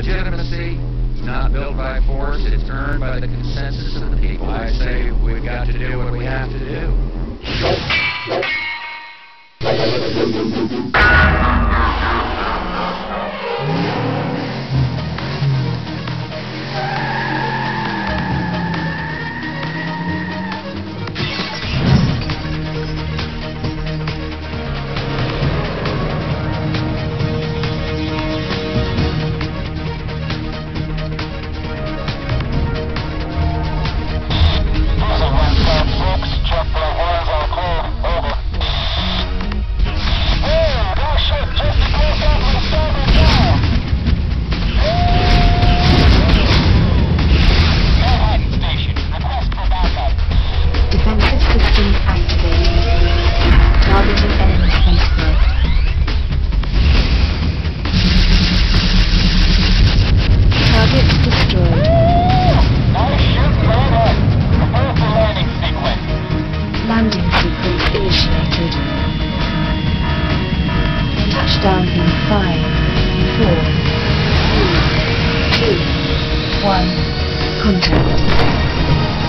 legitimacy is not built by force, it's earned by the consensus of the people. I say we've got to do what we have to do. Landing sequence initiated. Touchdown in 5, 4, 3, 2, 1. Contact.